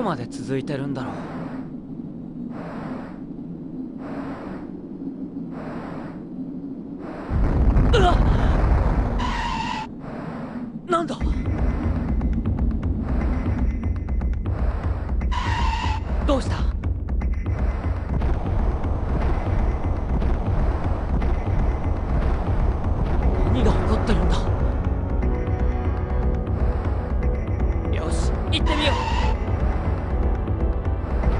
まで続いてるんだろう。うわっ！なんだ？どうした？何が起こってるんだ？よし、行ってみよう。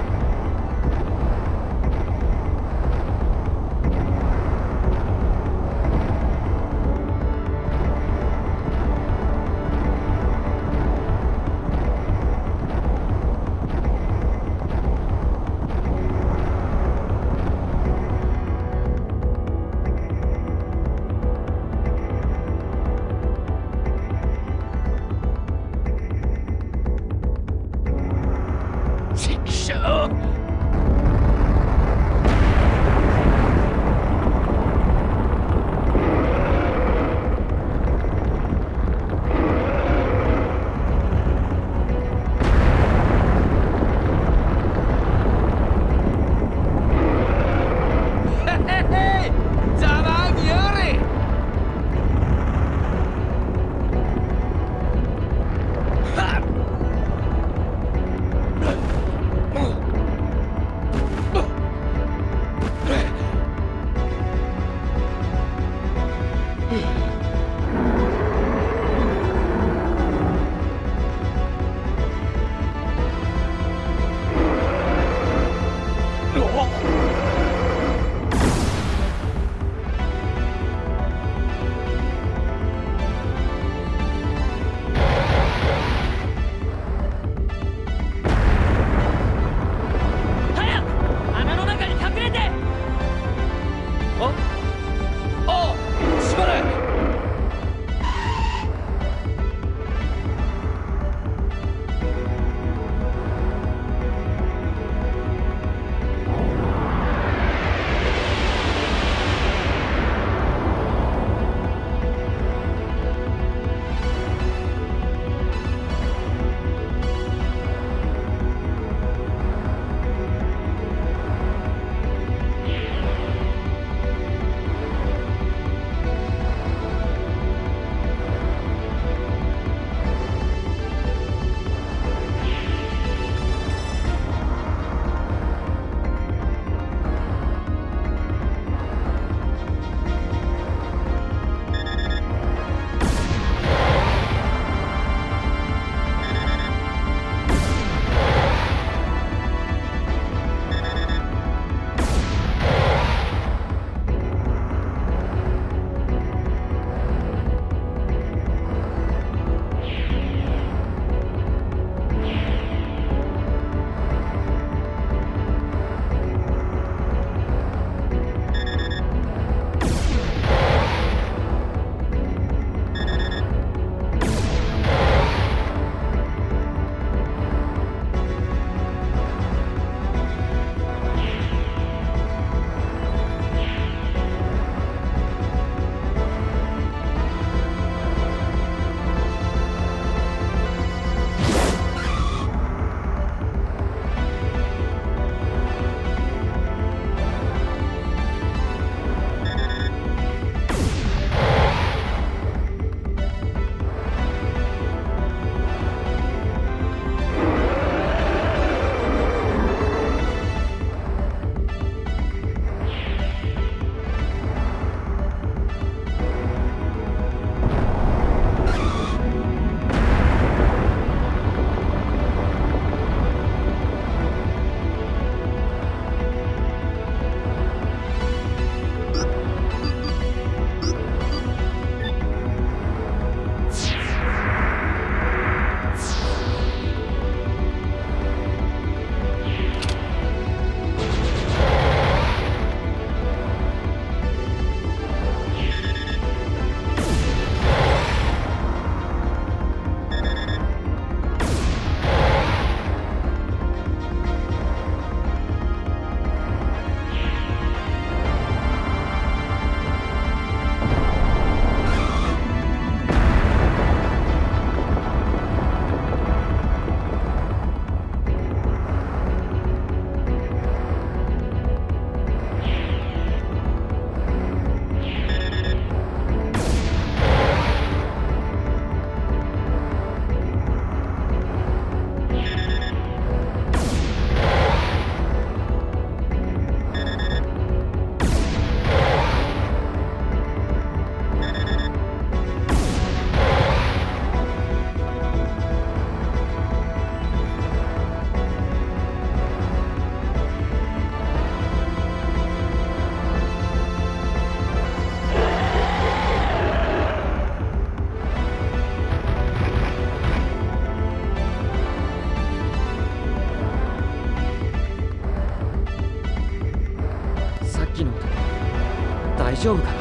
きの音大丈夫かな。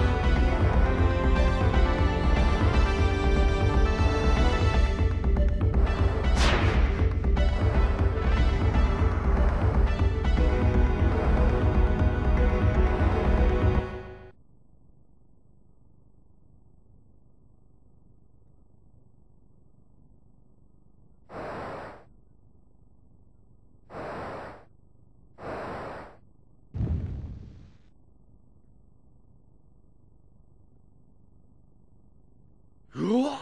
うわ、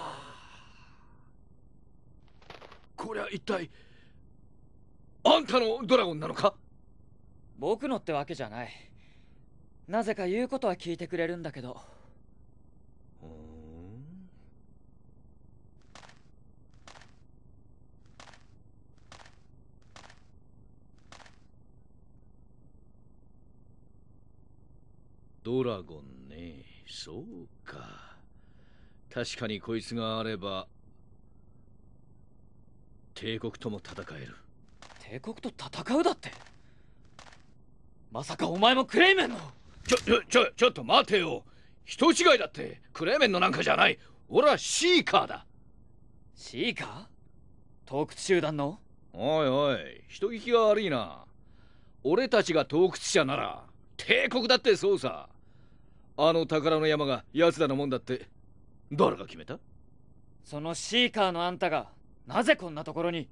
こりゃ一体あんたのドラゴンなのか？ 僕のってわけじゃない。なぜか言うことは聞いてくれるんだけど。 ドラゴンね、そうか。確かにこいつがあれば帝国とも戦える。 帝国と戦うだって。まさかお前もクレイメンの。 ちょっと待てよ。人違いだって。クレーメンのなんかじゃない。俺はシーカーだ。 シーカー？盗掘集団の？ おいおい、人聞きが悪いな。俺たちが盗掘者なら帝国だってそうさ。あの宝の山が奴らのもんだって誰が決めた？ そのシーカーのあんたがなぜこんなところに？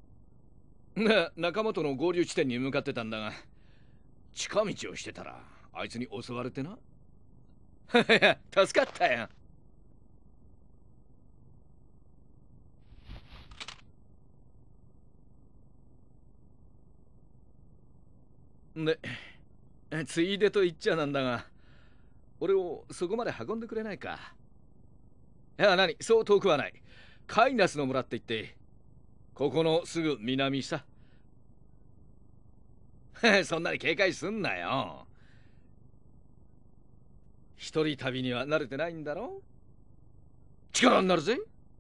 仲間との合流地点に向かってたんだが、近道をしてたらあいつに襲われてな。助かったよ。で、ついでと言っちゃなんだが、俺をそこまで運んでくれないか？いや、何、そう遠くはない。カイナスの村って言って、ここのすぐ南さ。そんなに警戒すんなよ。一人旅には慣れてないんだろ？力になるぜ。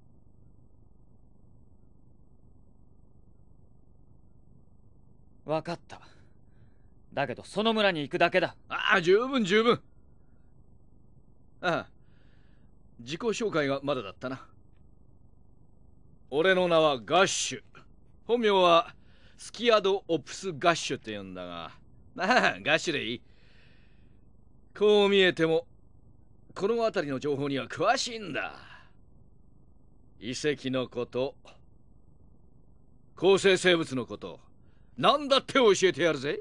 わかった。だけどその村に行くだけだ。 ああ、十分十分。ああ、自己紹介がまだだったな。俺の名はガッシュ。本名はスキアド・オプス・ガッシュって言うんだが、ああ、ガッシュでいい。こう見えてもこの辺りの情報には詳しいんだ。遺跡のこと、構成生物のこと、何だって教えてやるぜ。